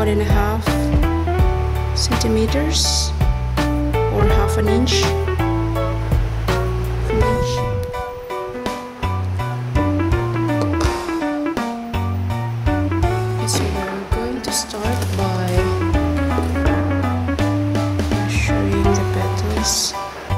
1.5 centimeters or half an inch. So we're going to start by measuring the petals.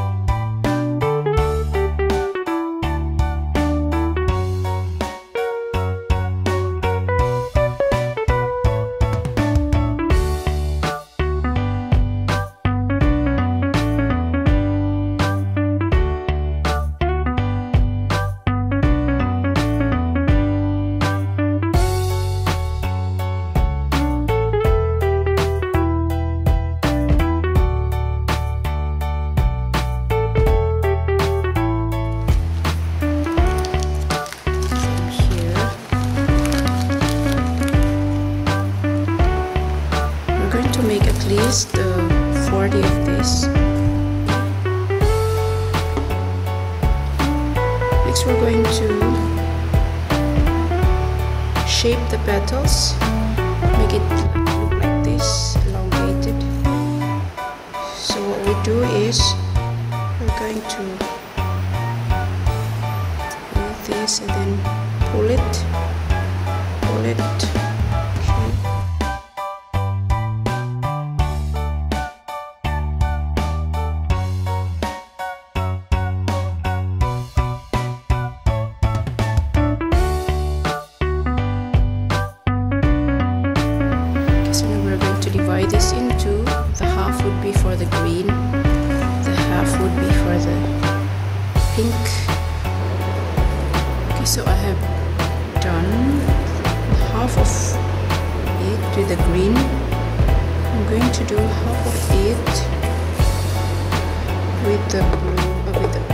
To make at least 40 of this. Next we're going to shape the petals, make it look like this, elongated. So what we do is we're going to do this and then pull it. Divide this into the half would be for the green, the half would be for the pink. Okay, so I have done half of it with the green. I'm going to do half of it with the blue, with the